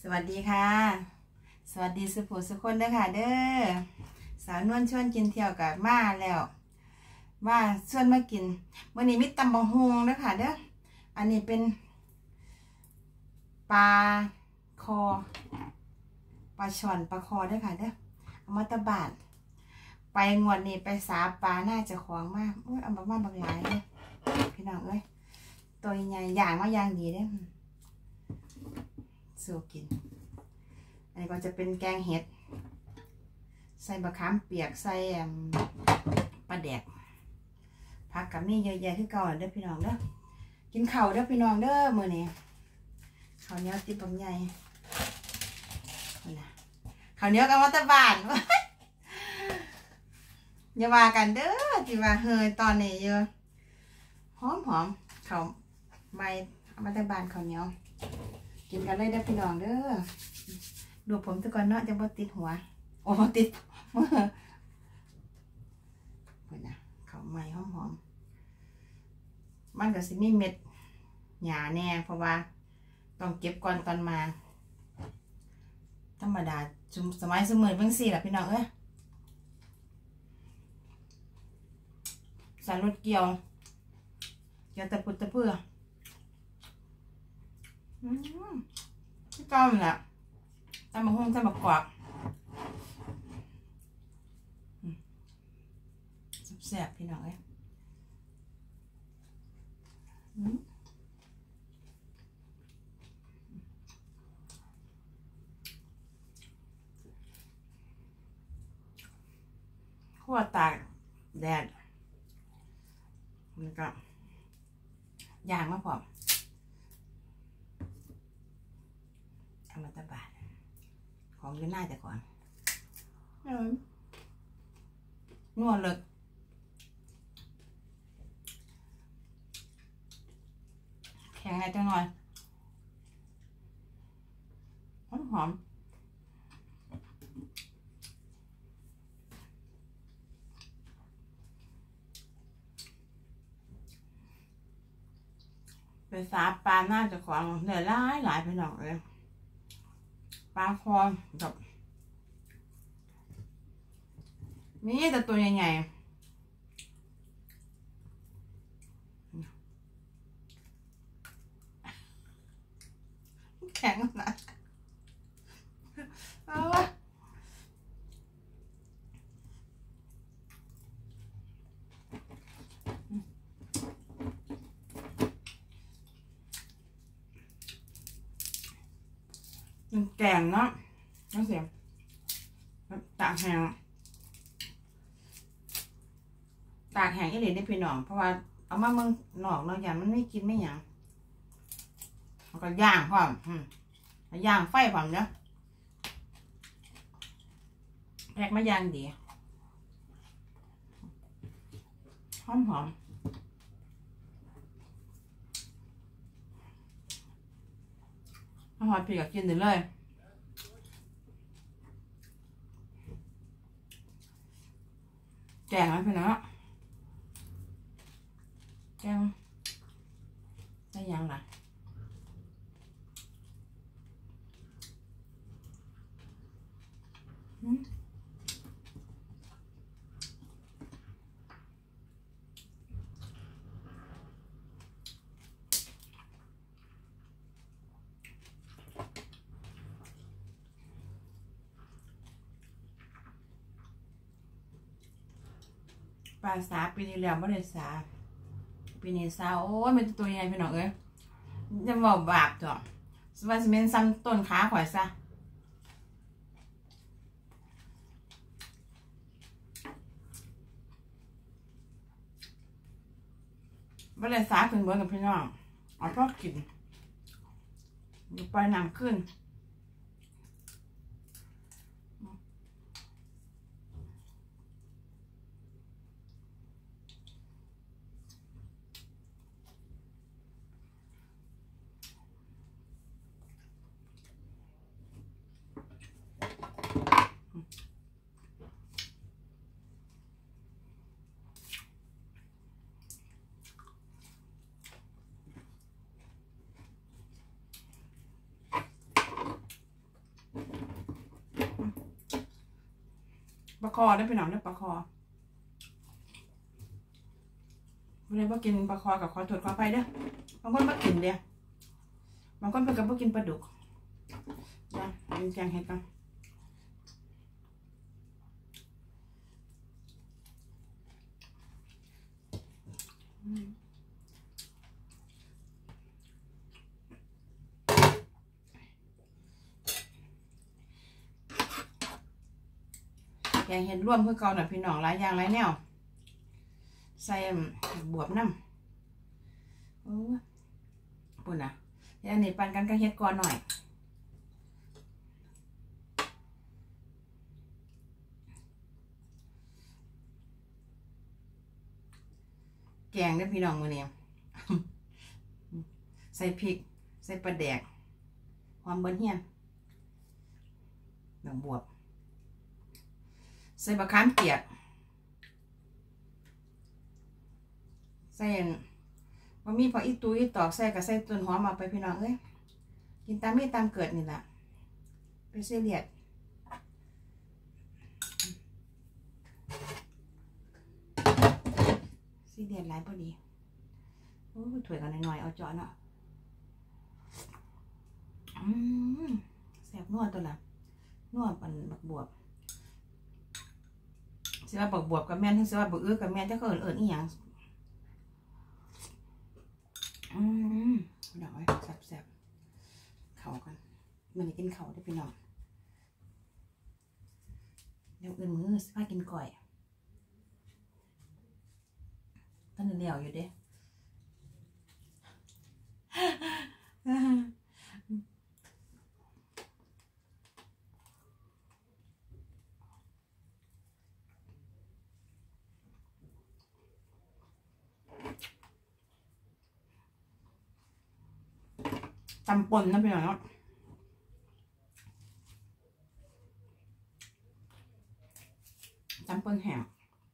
สวัสดีค่ะสวัสดีสุภูสุคนเด้อค่ะเด้อสาวนวลชวนกินเที่ยวกับมาแล้วว่าชวนมากินวันนี้มีตำบักฮุงเด้อค่ะเด้ออันนี้เป็นปลาคอปลาช่อนปลาคอเด้อค่ะเด้อเอามาตะบาดไปงวดนี้ไปสาปลาน่าจะของมากเอามาบ้านบางหลายเลยพี่น้องเอ้ยตัวใหญ่อย่างมาอย่างดีเด้อสู้กินอันนี้ก็จะเป็นแกงเห็ดใส่บะขามเปียกใส่ปลาแดกผักกับนี่เยอะแยะที่เก่าเด้อพี่น้องเด้อกินข้าวเด้อพี่น้องเด้อมื้อนี้ข้าวเหนียวติดบางใหญ่ข้าวเหนียวกับวัตถุบานอย่าว่ากันเด้อที่ว่าเฮยตอนนี้เยอะหอมข้าวใบวัตถุบานข้าวเหนียวกินกันเลยเด้อพี่น้องเด้อดูผมตะก่อนเนาะจะบ่ติดหัวโอ้ติดมือเพิ่นน่ะข้าวใหม่หอมมันก็สิมีเม็ดหญ้าแน่เพราะว่าต้องเก็บก่อนตอนมาธรรมดาสมัยสมัยเบิ่งซี่ล่ะพี่น้องเอ้ยใส่รถเกี่ยวตะปุดตะเพื่อที่ก้มแหละตำบักหุ่งตำบักกวาดแซ่บพี่น้องเอ้ยคั่วตากแดดแล้วก็ย่างมาพร้อมเอามาตะบาดของอยู่หน้าแต่ก่อนนวดเลยแข็งไงจังหน่อยหอมไปสาปลาหน้าจะของเหลือหลายไปหน่อยเลยปลาคอแบบมีแต่ตัวใหญ่ๆแข็งนะมันแกงเนาะน้ำเสียงตากแห้งอีหลีได้พี่น้องเพราะว่าเอามาเมืองนอกเนาะอย่างมันไม่กินไม่หยังมันก็ย่างพร้อมย่างไฟพร้อมเนาะแยกมาย่างดีหอมหอมพี่ก็กินได้เลยแกงไหมพี่น้องแกงได้ยังล่ะปลาสาปีนี้แล้วไม่ได้สาปีนี้สาโอ้ยมันตัวใหญ่พี่น้องเอ้ยจะบอกบาปจ้ะสวัสดิ์เมนซ้ำต้นขาข่อยซะไม่ได้สาขึ้นบนกับพี่น้องเอาพอกินอยู่ไปน้ำขึ้นปลาคอได้พี่น้องได้ปลาคอวันนี้พ่กินปลาคอกับขอตรวจขอไปเด้อบางคนพ่กินเดียวบางคนเพิ่งกับพ่กินปลาดุกนะกินแกงเห็ดกันแกงเห็ดร่วมเพื่อเกาหน่อยพี่น้องหลายอย่างหลายแนวใส่บวบน้ำโอ้ปุ่นอ่ะเดี๋ยวนี้ปั่นกันก็เฮ็ดก่อนหน่อยแกงเนี่ยพี่น้องมื้อนี้ใส่พริกใส่ปลาแดกหอมเบิ้ลเฮียนดอกบวบใส่บะขามเปียกใส่บะหมี่พออีตุ้ยตอกใส่กับใส่ต้นหอมมาไปพี่น้องเอ้ยกินตามมีตามเกิดนี่แหละไปเสียเลียดสีเลียดหลายพอดีโอ้ถวยกันหน่อยๆเอาเจาะเนาะแซ่บนวดตัวละนวดมันบักบวบสิว่าบักบวบกับแม่นที่สิว่าบักอื้อกับแม่นจะเกิดเอิญอีหยังดอกไว้แซ่บๆเข่ากันมันจะกินเข่าได้พี่น้องเดี๋ยวอื่นมือสิพากินก่อยตอนนี้เหนียวอยู่เด้ตำป่นนะพี่น้องเนาะตำป่นแห้ง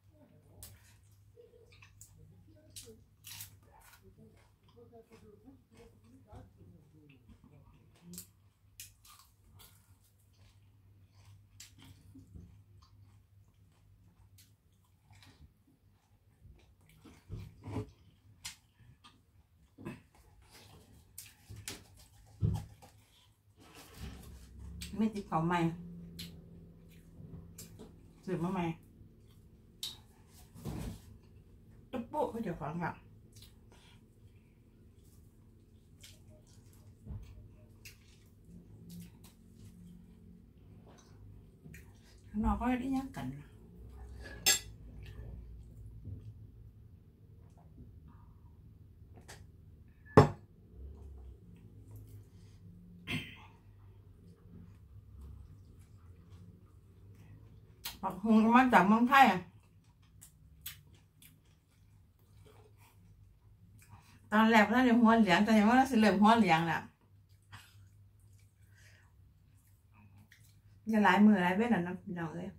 ไม่ติดเขาใหม่สืบมาใหม่ตุ๊บปุ๊เขาจะฟังค่ะข้างนอกก็ได้ยังกันปักหงมาจากเมืองไทยตอนแรกน่าจะหัวเหลืองแต่ยังว่าสิเหลืองหัวเหลืองแหละจะหลายมือหลายเว้นนะพี่น้องเอ้ย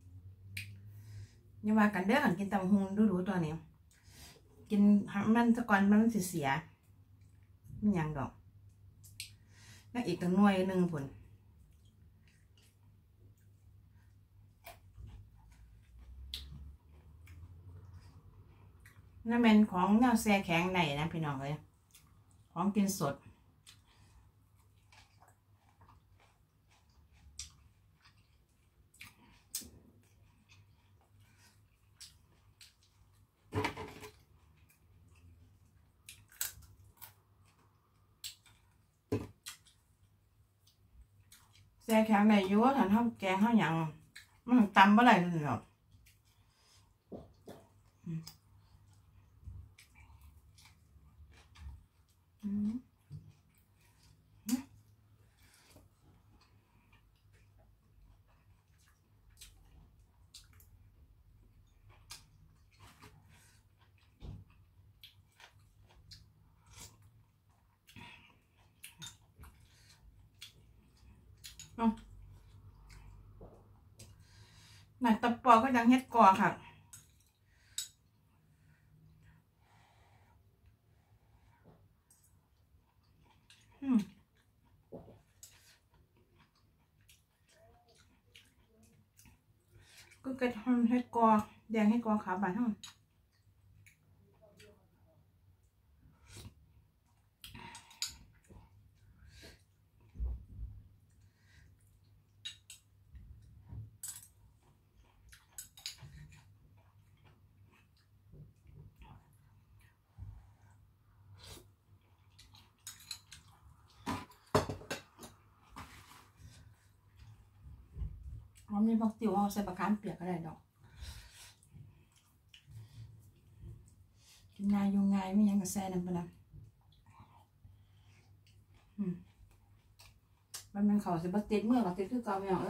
อย่าว่ากันเด้อหันกินตำหงดูตัวนี้กินมันสะก่อนมันเสียมันยังดอกแล้วอีกตั้งหน่วยหนึ่งผลนั่นเป็นของแนวแช่แข็งในนะพี่น้องเลยของกินสดแช่แข็งในยั่วถันเท่าแกงเท่าอย่างมันตำอะไรเลยหรอกหนักตะปอก็ยังเฮ็ดกอค่ะก็กระทำให้กอแดงให้กอขาวบานทั้งมีผักติ๋วเอาใส่ปลาคามเปียกก็ได้ดอกกินง่ายอยู่ง่ายไม่ยังกระแซนั่นปะนะมันเขาสิบัติดเมื่อบัติดคือเก่าอย่าง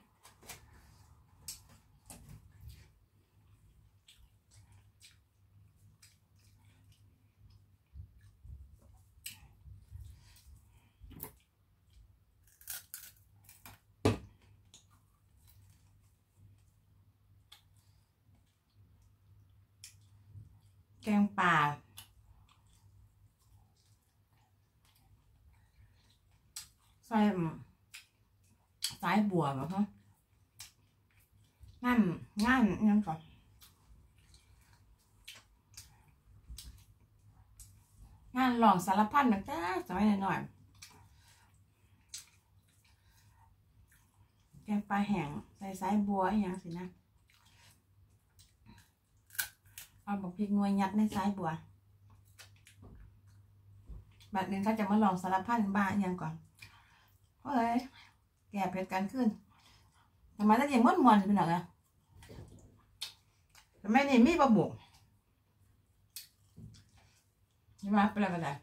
แกงป่าใส่สายบัวแบบฮะง่ายยังก่อนงานลองสารพัดนะจ๊ะสมัยหน่อยแกงปลาแห้งใส่สายบัวอย่างสินะเอาบอกพริกงวยยัดในสายบัวแบบนึงเขาจะมาลองสารพัดบ้าอย่างก่อนเฮ้ยแก่เผ็ดกันขึ้นทำไมต้องยังม้วนเป็นหรอทำไมนี่มีปลาบุกใช่ไหมเป็นอะไรกันได้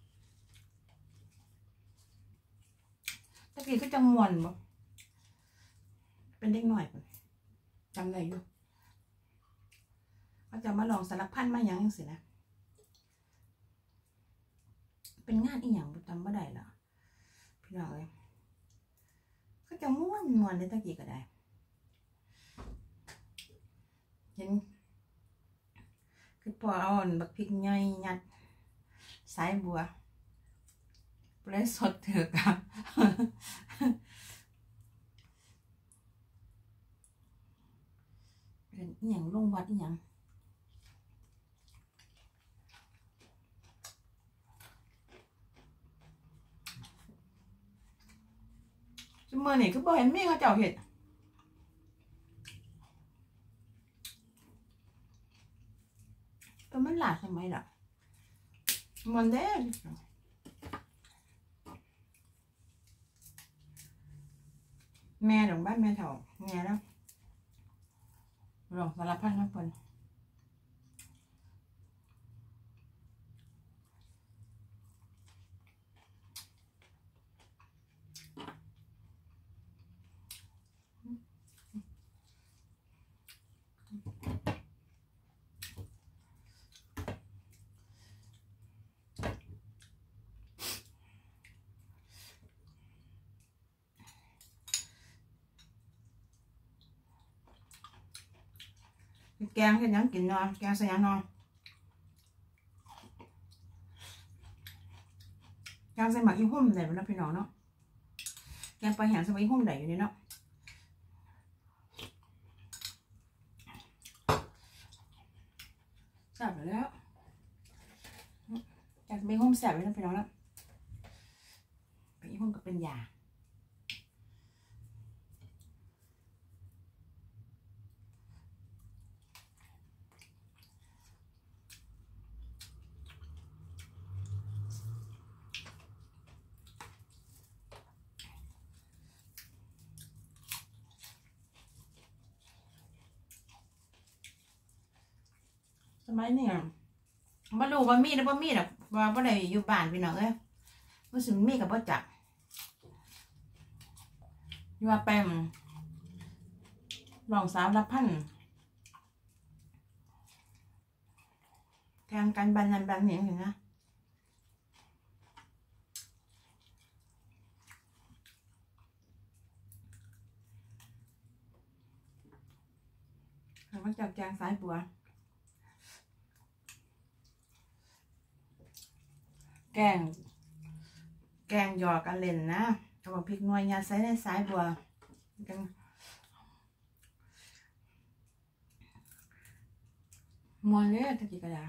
ตะกี้ก็จะม้วนบ่เป็นเด็กหน่อยจำได้อยู่เขาจะมาลองสารพัดมาอย่างสินะเป็นงานอีหยังจำไม่ได้ละพี่น้องเลยก็จะม้วนในตะกี้ก็ได้เห็นคือพอเอาบักพริกใหญ่ยัดสายบัวเปรี้ยวสดเถอะกับเป็นอีหยังลงวัดอีหยังเมื่อนี่คือบ่เห็นมีเขาเจ้าเห็ดแต่มันหลาดทำไมล่ะมันเด้แม่ดอกบ้านแม่เถาแม่แล้วลองสารพัดนะเพิ่นแกงเห็นยังกินนอนแกงใส่ยังนอนแกงใส่หมักอีหุ่มได้ไหมล่ะพี่น้องเนาะแกงปลาแห้งใส่หมักอีหุ่มได้อยู่นี่เนาะแซ่บแล้วแกงใส่หมักอีหุ่มแซ่บเลยนะพี่น้องเนาะหมักอีหุ่มก็เป็นยาสมัยนี้บ่รู้ว่ามีหรือบ่มีหรอกว่าบ่ได้อยู่บ้านพี่น้องเอ้ยบ่สิมีกับบ่จักอยู่ว่าแปมลองสาวรับพันแกงกันบันนันบันเนี่ยเห็นนะมันจับแกงสายบัวแกงหยอกกันเล่นนะเอาพริกหน่วยยัดใส่ในสายบัวกันมวนเลยตะกี้กระดา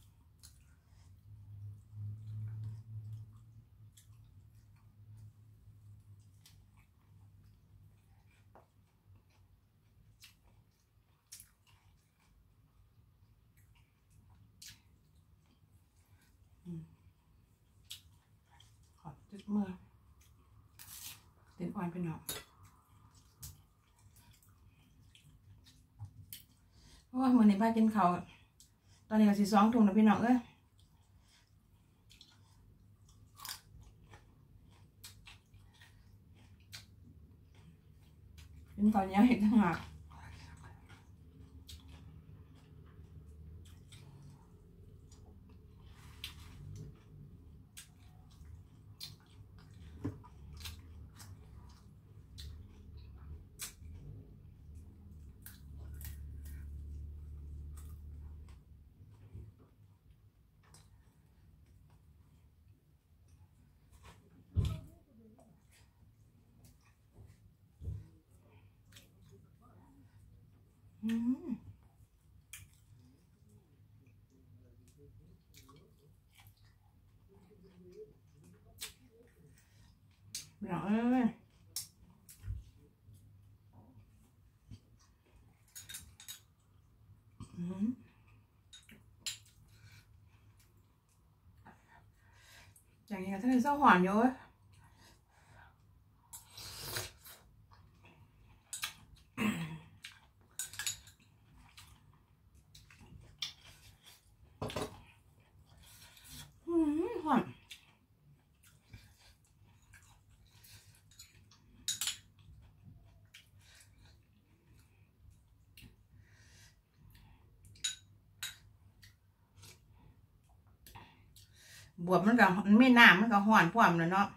ขอบจุดมือเต็มอ่อนไปหน่อยโอ้ยมื้อนี้พากินข้าวตอนนี้ก็สิ2 ทุ่มแล้วพี่น้องเอ้ยกินข้าวเหนียวอีกต่างหากพี่น้องเอ้ยอย่างนี้ก็ต้องเศร้าหวานเยอะหวานบวบมันก็มันไม่น้ำมันก็หวานพร้อมเลยเนาะ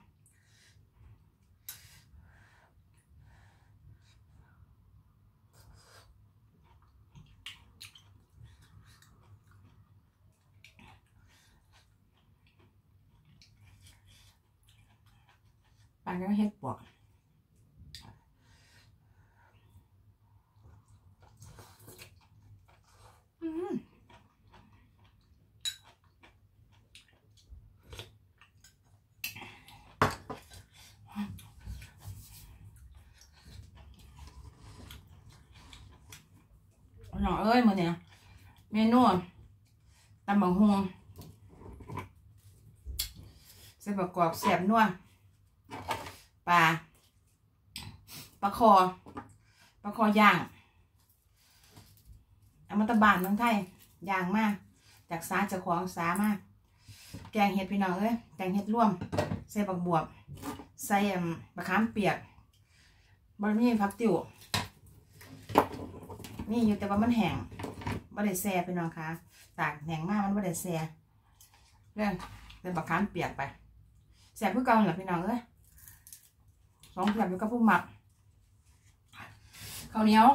ปานก็เฮ็ดปวกน้องเอ้ยมื้อนี้เมนูตำบักหุ่งใส่ประกอบแซ่บนัวปลาคอย่างเอามาตะบานเมืองไทยย่างมากจากสาจากของสามากแกงเห็ดพี่น้องเอ้ยแกงเห็ดร่วมใส่บักบวบใส่มะขามเปียกบะหมี่ผักติ๋วนี่อยู่แต่ว่ามันแห้งบ่ได้แซ่พี่น้องคะตากแห้งมากมันบ่ได้แซ่เรื่องเป็นบักขามเปียกไปแซ่บเพื่อเก่าแหละพี่น้องเอ้ย2 แบบอยู่กับผู้หมักข้าวเหนียว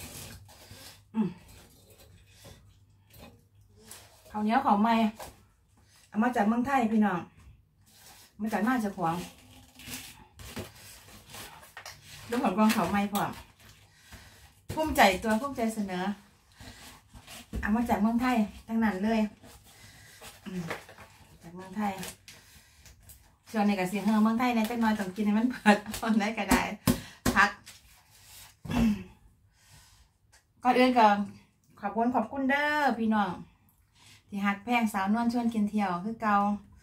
ข้าวเหนียวของใหม่เอามาจากเมืองไทยพี่น้องมาจากน่าจะขวางดูผลกองเขาใหม่พร้อมภูมิใจเสนอเอามาจากเมืองไทยทั้งนั้นเลยจากเมืองไทยส่วนในกับเสียงเฮอเมืองไทยเนี่ยจักน้อยต้องกินให้มันเปิดคนได้ก็ได้พักก่อนอื่นก็ขอบคุณเด้อพี่น้องที่ฮักแพงสาวนวลชวนกินเที่ยวคือเก่า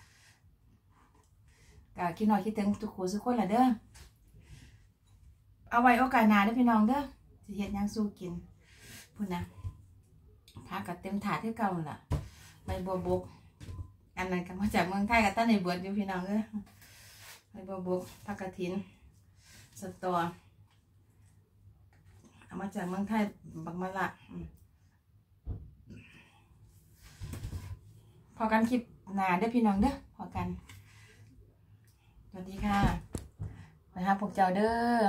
ก็คิดหน่อยคิดถึงทุกคนทุกคนแหละเด้อเอาไว้โอกาสหน้าเด้อพี่น้องเด้อสิเฮ็ดยังสู้กินพูดนะพักกับเต็มถาดที่เก่าล่ะใบบัวบกอันนั้นก็มาจากเมืองไทยกับต้นในเบิดอยู่พี่น้องเด้อใบบัวบกผักกระถินสตอเอามาจากเมืองไทยบักมะละพอกันคลิปหน้าเด้อพี่น้องเด้อพอกันสวัสดีค่ะไปหาพวกเจ้าเด้อ